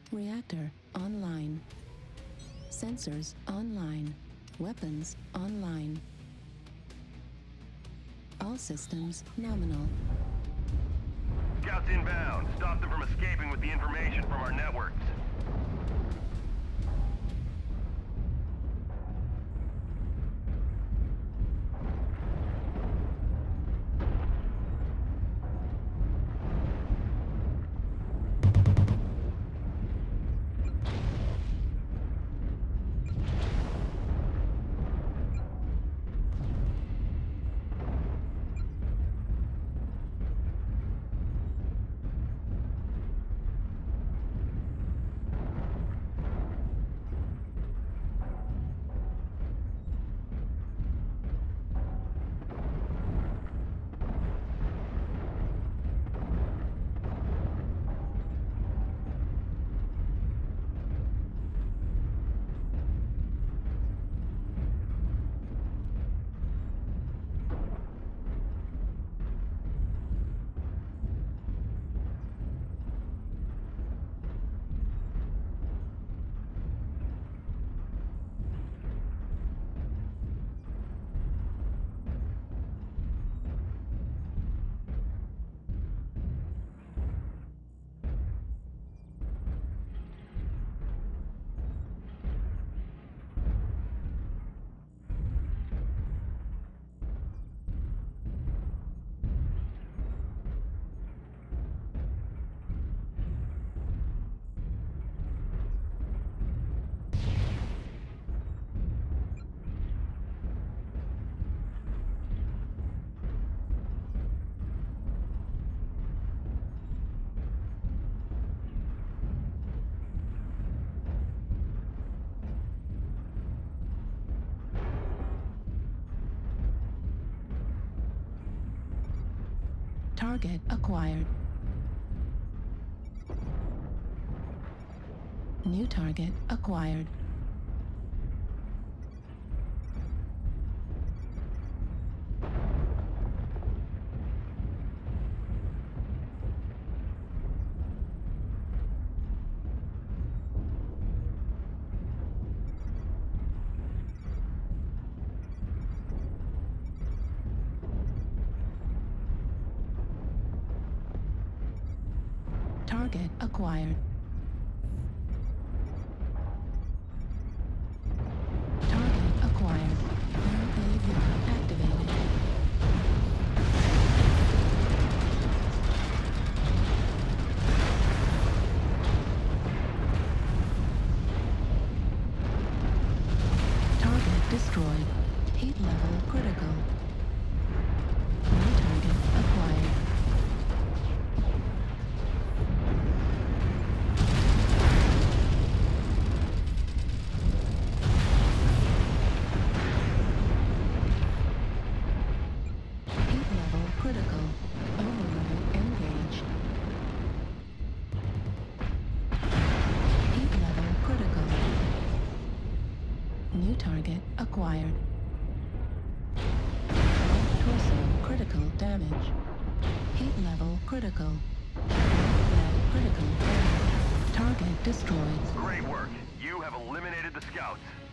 Reactor online. Sensors online. Weapons online. All systems nominal. Scouts inbound. Stop them from escaping with the information from our networks. Target acquired. New target acquired. Target acquired. Target acquired. UAV activated. Target destroyed. Heat level critical. New target acquired. Critical. Overload engaged. Heat level critical. New target acquired. Torso critical damage. Heat level critical. Critical damage. Target destroyed. Great work. You have eliminated the scouts.